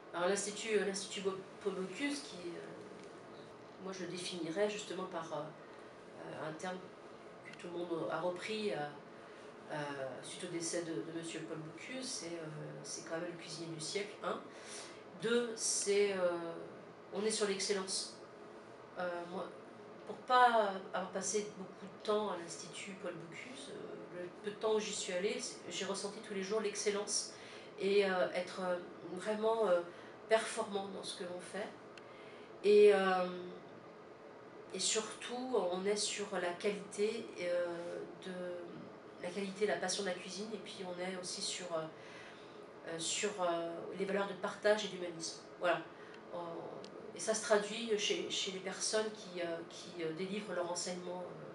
Alors l'Institut Paul Bocuse, moi je le définirais justement par un terme que tout le monde a repris suite au décès de Monsieur Paul Bocuse, c'est quand même le cuisinier du siècle, un. Deux, on est sur l'excellence. Moi, pour pas avoir passé beaucoup de temps à l'Institut Paul Bocuse, le peu de temps où j'y suis allée, j'ai ressenti tous les jours l'excellence et être vraiment performant dans ce que l'on fait. Et, euh, et surtout, on est sur la qualité, la passion de la cuisine, et puis on est aussi sur les valeurs de partage et d'humanisme. Voilà. Et ça se traduit chez les personnes qui délivrent leur enseignement